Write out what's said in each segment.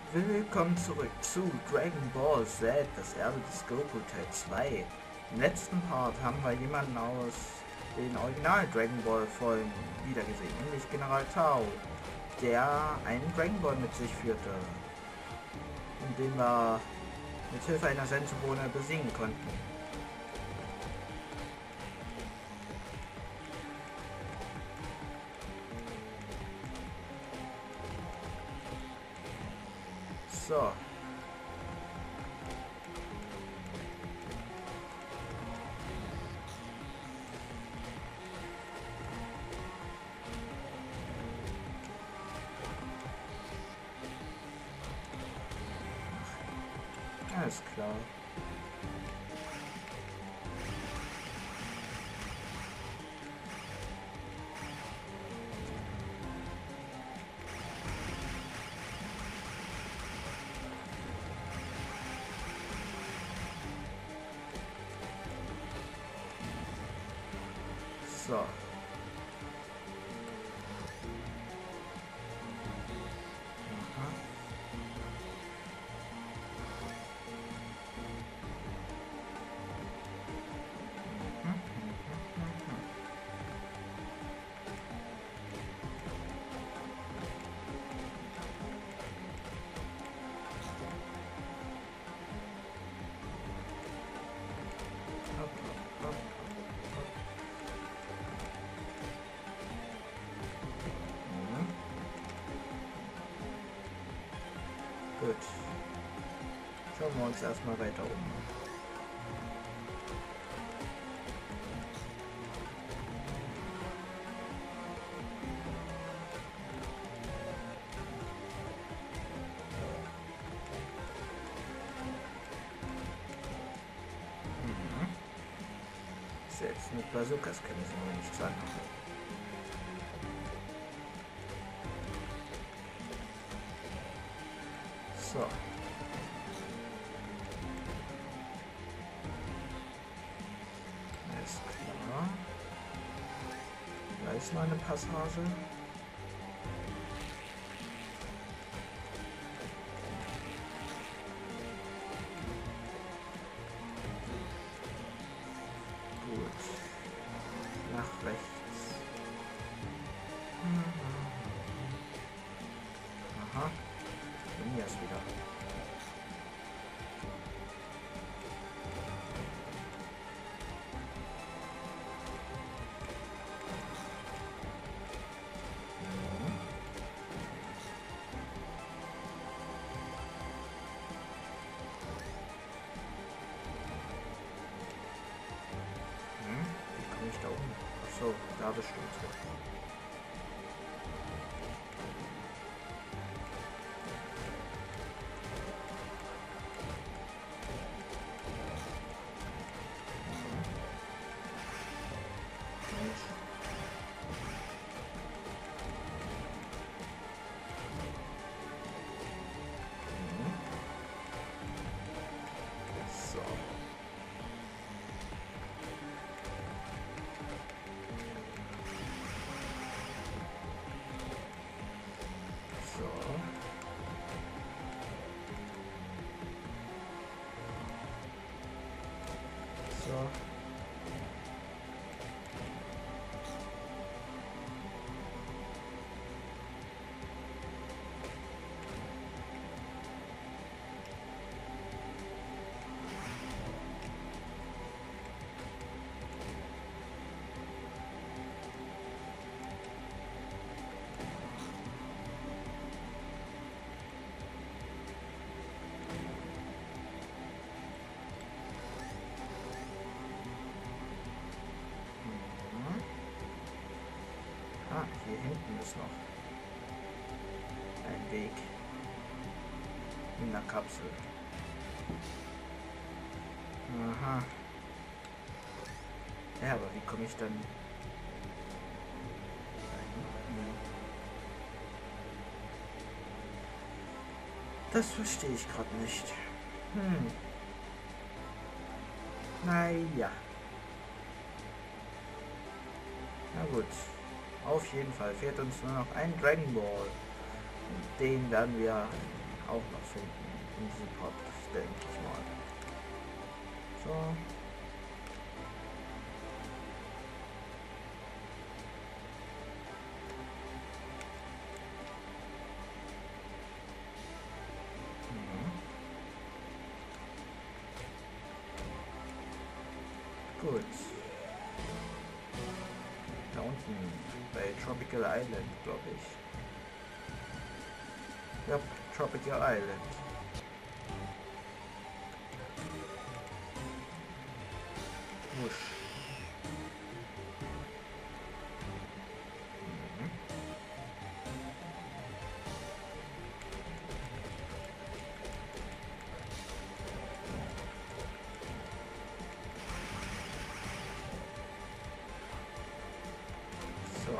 Willkommen zurück zu Dragon Ball Z, das Erbe des Goku Teil 2. Im letzten Part haben wir jemanden aus den Original Dragon Ball Folgen wiedergesehen, nämlich General Tao, der einen Dragon Ball mit sich führte, den wir mit Hilfe einer Senzubohne besiegen konnten. So. Alles klar. So. Aha. Gut. Schauen wir uns erstmal weiter um. Selbst mit Bazookas können sie mir nichts anhaben. So. Alles klar. Da ist noch eine Passage. Gut. Nach rechts. Aha. Hier ist wieder. Wie komme ich da oben? Achso, da bestimmt. So. So. So. Ah, hier hinten ist noch ein Weg in der Kapsel. Aha. Ja, aber wie komme ich dann dahin? Das verstehe ich gerade nicht. Naja. Na gut. Auf jeden Fall fehlt uns nur noch ein Dragon Ball. Den werden wir auch noch finden in diesem Part, denke ich mal. So. Gut. Da unten bei Tropical Island, glaube ich. Ja, Tropical Island. Wusch. So.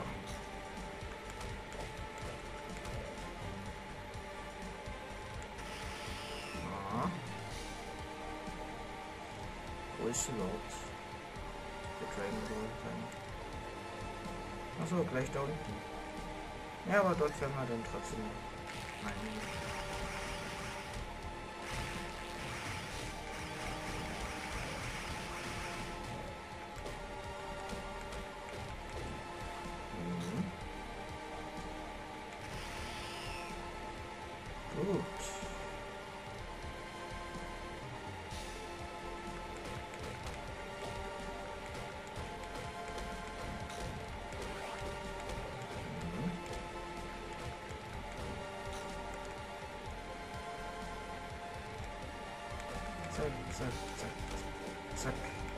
Aha. Wo ist sie überhaupt? Der Dragon Ball dann. Achso, gleich da unten. Ja, aber dort werden wir dann trotzdem rein. Gut. Zack, zack, zack, zack.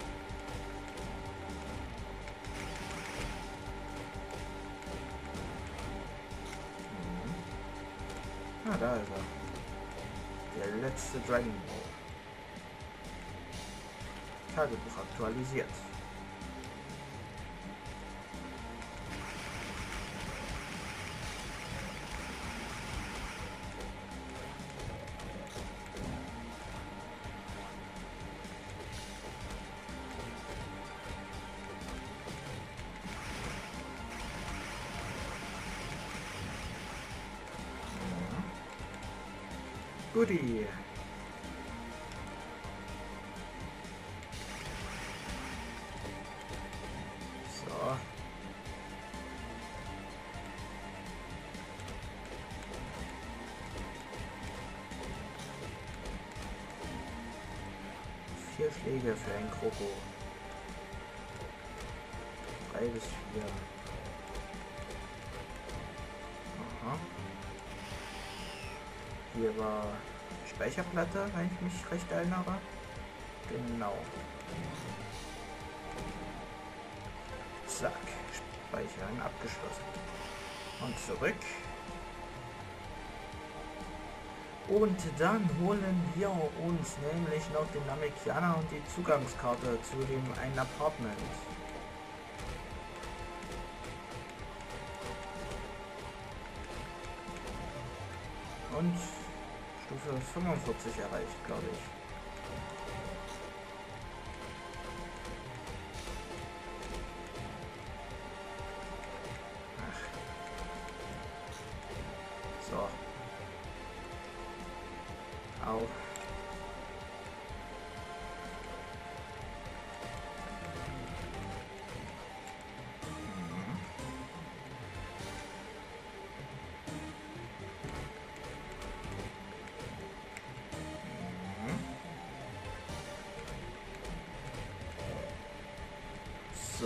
Ah, da ist er. Der letzte Dragon Ball. Tagebuch aktualisiert. Goodie. So. Vier Schläge für ein Kroko. 3 bis 4. Aha. Hier war Speicherplatte, wenn ich mich recht erinnere. Genau. Zack. Speichern abgeschlossen. Und zurück. Und dann holen wir uns nämlich noch den Namekianer und die Zugangskarte zu dem einen Apartment. Und Stufe 45 erreicht, glaube ich. Ach. So. Au. So.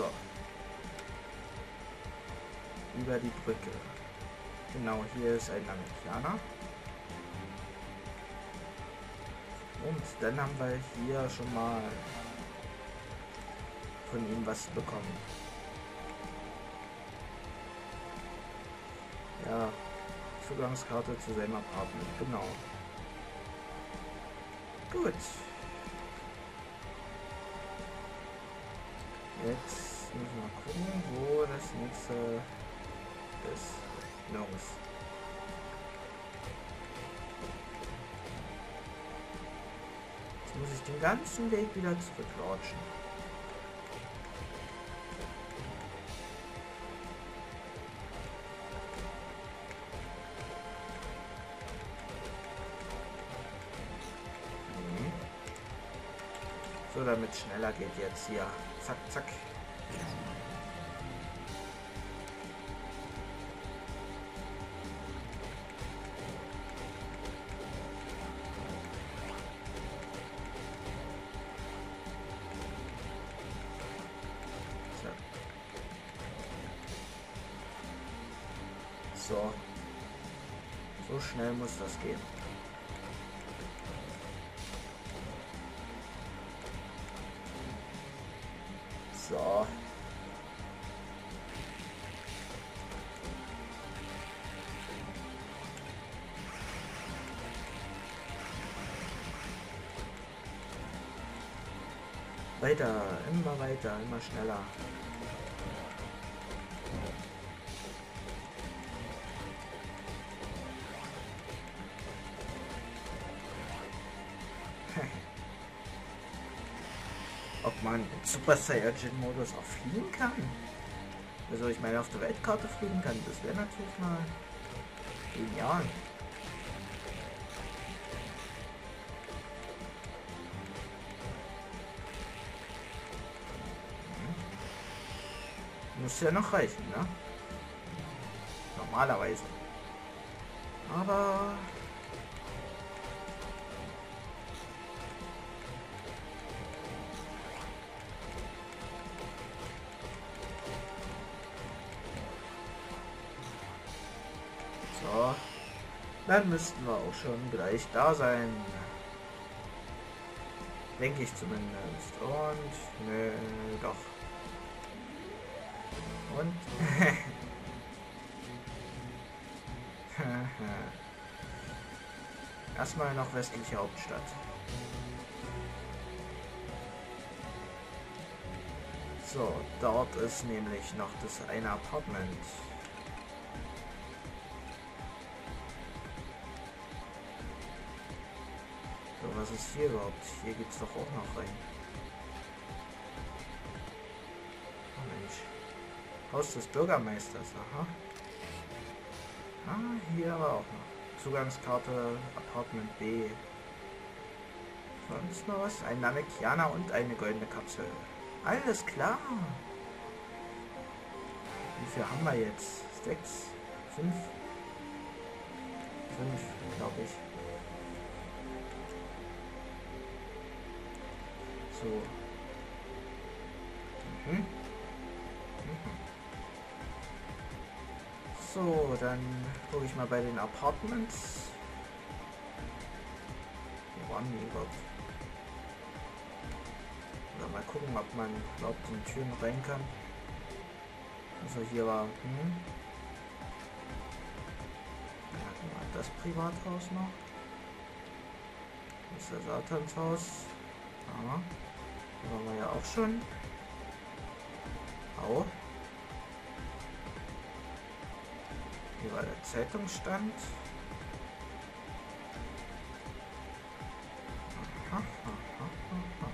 Über die Brücke. Genau, hier ist ein Namekianer. Und dann haben wir hier schon mal von ihm was bekommen. Ja, Zugangskarte zu seinem Apartment, genau. Gut. Jetzt müssen wir mal gucken, wo das nächste ist. Los. Jetzt muss ich den ganzen Weg wieder zurücklatschen. So, damit es schneller geht jetzt hier. Zack, zack. So. So schnell muss das gehen. So. Weiter, immer schneller. Ob man im Super Saiyajin Modus auch fliegen kann? Also ich meine auf der Weltkarte fliegen kann, das wäre natürlich mal genial. Muss ja noch reichen, ne? Normalerweise. Aber so, dann müssten wir auch schon gleich da sein. Denke ich zumindest. Und nö, doch. Und erstmal noch westliche Hauptstadt. So, dort ist nämlich noch das eine Apartment. So, was ist hier überhaupt? Hier geht's doch auch noch rein. Oh Mensch. Haus des Bürgermeisters, aha. Ah, hier aber auch noch. Zugangskarte, Apartment B. Sonst noch was? Ein Namekianer und eine goldene Kapsel. Alles klar. Wie viel haben wir jetzt? 6? 5? 5, glaube ich. So. Mhm. So, dann gucke ich mal bei den Apartments. Wo waren die überhaupt? Oder mal gucken, ob man überhaupt in die Türen rein kann. Also hier war das Privathaus noch. Das ist das Satanshaus. Aha. Hier waren wir ja auch schon. Au. Hier war der Zeitungsstand. Aha, aha, aha.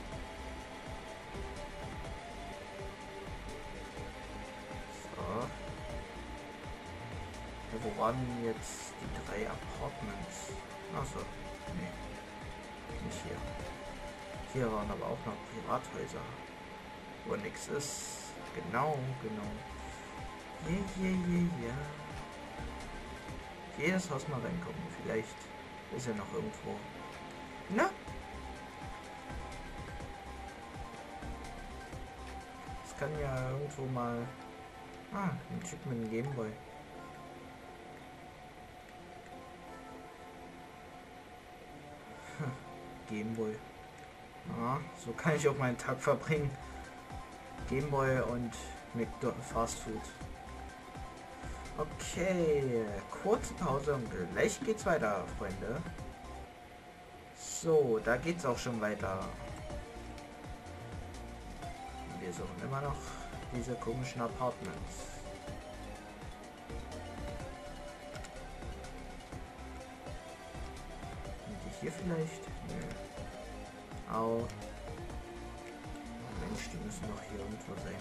So. Ja, wo waren jetzt die 3 Apartments? Achso, nee, nicht hier. Hier waren aber auch noch Privathäuser, wo nichts ist. Genau. Ja. Jedes Haus mal reingucken. Vielleicht ist ja noch irgendwo. Na? Das kann ja irgendwo mal. Ah, ein Typ mit einem Gameboy. Gameboy. Ah, so kann ich auch meinen Tag verbringen. Gameboy und mit Fast Food. Okay, kurze Pause und gleich geht's weiter, Freunde. So, da geht's auch schon weiter. Wir suchen immer noch diese komischen Apartments. Sind die hier vielleicht? Nö. Au. Mensch, die müssen doch hier irgendwo sein.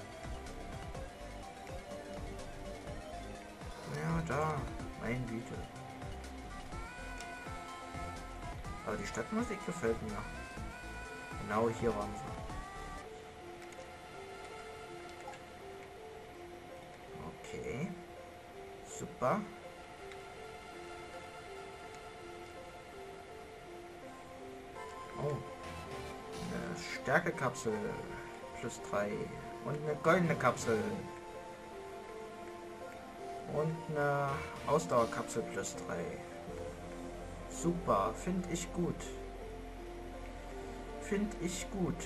Ja, da. Mein Güte. Aber die Stadtmusik gefällt mir. Genau hier waren sie. Okay. Super. Oh. Eine Stärkekapsel plus 3. Und eine goldene Kapsel. Und eine Ausdauerkapsel plus 3. Super. Finde ich gut. Finde ich gut.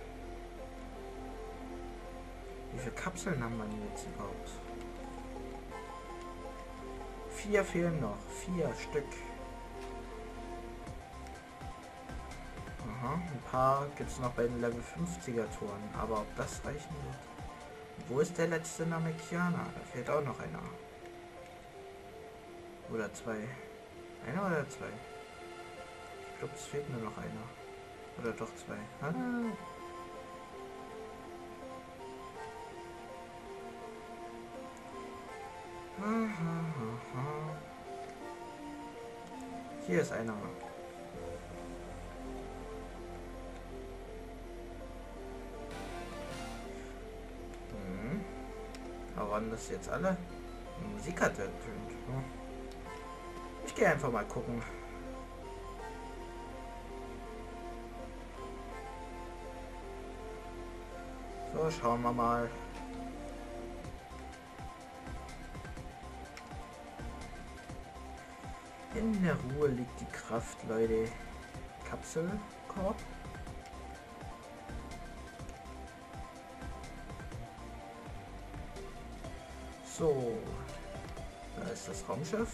Wie viele Kapseln haben wir denn jetzt überhaupt? 4 fehlen noch. 4 Stück. Aha, ein paar gibt es noch bei den Level 50er Toren. Aber ob das reichen wird? Wo ist der letzte Namekianer? Da fehlt auch noch einer. Oder 2. Einer oder 2? Ich glaube, es fehlt nur noch einer. Oder doch 2. Ah. Hier ist einer. Aber waren das jetzt alle? Die Musik hat ertönt. Ich gehe einfach mal gucken. So, schauen wir mal. In der Ruhe liegt die Kraft, Leute. Kapselkorb. So, da ist das Raumschiff.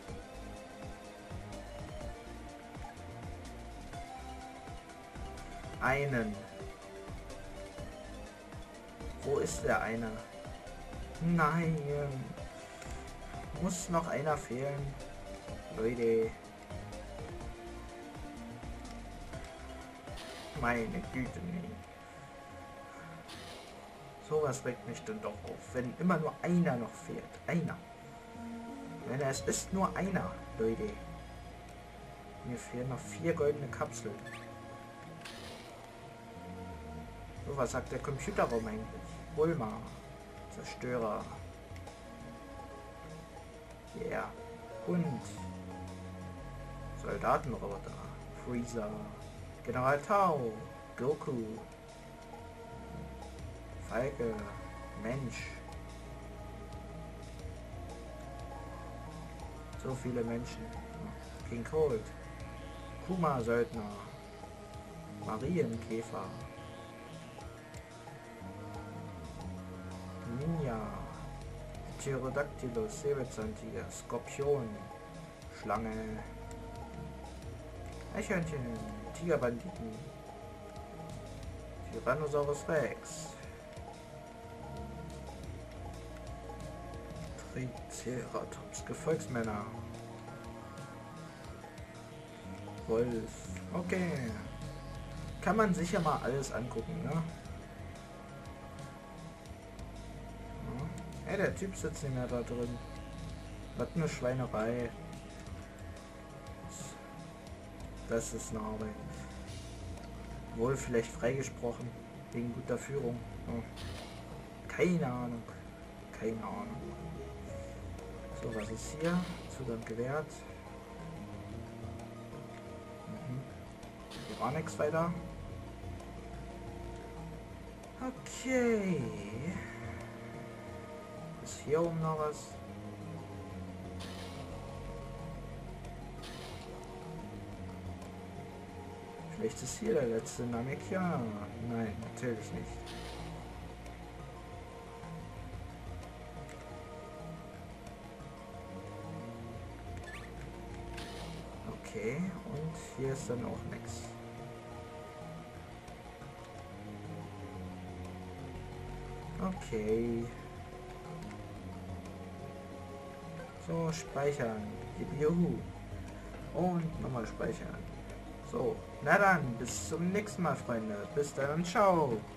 Einen. Wo ist der eine? Nein. Muss noch einer fehlen. Leute. Meine Güte, nee. Sowas regt mich dann doch auf, wenn immer nur einer noch fehlt. Einer. Wenn es ist nur einer, Leute. Mir fehlen noch 4 goldene Kapseln. So, was sagt der Computerraum eigentlich? Bulma. Zerstörer. Ja. Yeah. Und Soldatenroboter. Freezer. General Tau. Goku. Falke. Mensch. So viele Menschen. King Cold. Kuma Söldner. Marienkäfer. Ninja. Pterodactylus, Säbelzahntiger, Skorpion, Schlange, Eichhörnchen, Tigerbanditen, Tyrannosaurus Rex, Triceratops, Gefolgsmänner, Wolf. Okay. Kann man sicher mal alles angucken, ne? Hey, der Typ sitzt nicht mehr da drin. Was eine Schweinerei. Das ist eine Arbeit. Wohl vielleicht freigesprochen. Wegen guter Führung. Oh. Keine Ahnung. Keine Ahnung. So, was ist hier? Zugang gewährt. Hier war nichts weiter. Okay. Ist hier oben noch was? Vielleicht ist hier der letzte Namekianer. Nein, natürlich nicht. Okay, und hier ist dann auch nichts. Okay. So, speichern. Juhu. Und nochmal speichern. So, na dann, bis zum nächsten Mal, Freunde. Bis dann, ciao.